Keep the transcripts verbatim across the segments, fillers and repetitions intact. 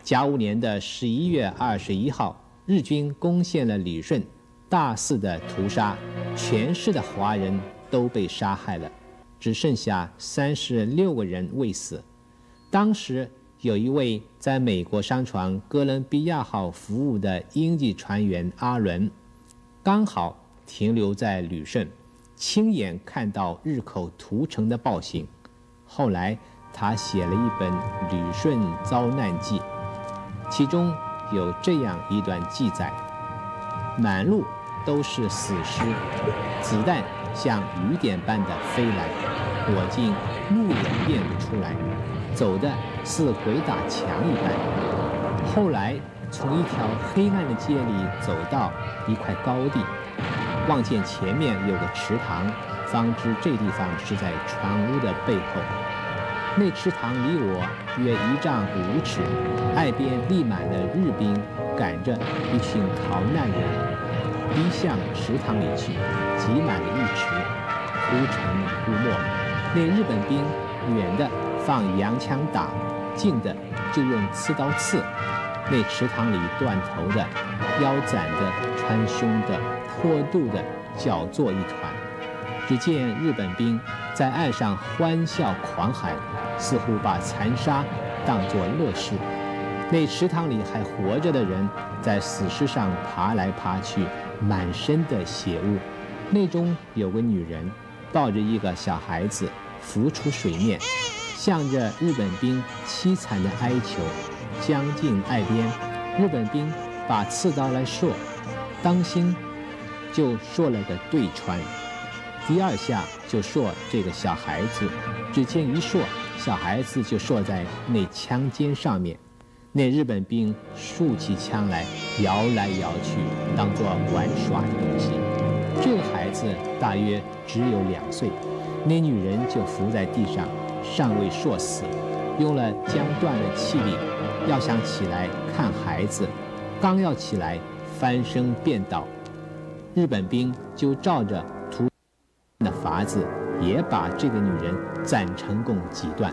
甲午年的十一月二十一号，日军攻陷了旅顺，大肆的屠杀，全市的华人都被杀害了，只剩下三十六个人未死。当时有一位在美国商船哥伦比亚号服务的英籍船员阿伦，刚好停留在旅顺，亲眼看到日寇屠城的暴行。后来他写了一本《旅顺遭难记》，其中有这样一段记载：满路都是死尸，子弹像雨点般的飞来，我竟目也辨不出来，走的似鬼打墙一般。后来从一条黑暗的街里走到一块高地，望见前面有个池塘，方知这地方是在船屋的背后。那池塘离我约一丈五尺，岸边立满了日兵，赶着一群逃难人，逼向池塘里去，挤满了浴池，忽沉忽没。那日本兵远的放洋枪打，近的就用刺刀刺。那池塘里断头的、腰斩的、穿胸的、破肚的，搅作一团。只见日本兵在岸上欢笑狂喊，似乎把残杀当作乐事。那池塘里还活着的人在死尸上爬来爬去，满身的血污。内中有个女人抱着一个小孩子浮出水面，向着日本兵凄惨的哀求。将近岸边，日本兵把刺刀来槊，当心就槊了个对穿。第二下就槊这个小孩子，只见一槊，小孩子就槊在那枪尖上面。那日本兵竖起枪来，摇来摇去，当作玩耍的东西。这个孩子大约只有两岁，那女人就伏在地上，尚未槊死，用了将断的气力，要想起来看孩子，刚要起来，翻身便倒。日本兵就照着屠的法子，也把这个女人斩成共几段。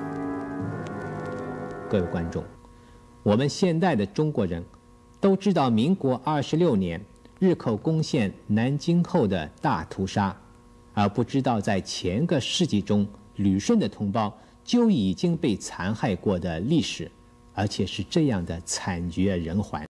各位观众，我们现代的中国人都知道民国二十六年日寇攻陷南京后的大屠杀，而不知道在前个世纪中旅顺的同胞就已经被残害过的历史，而且是这样的惨绝人寰。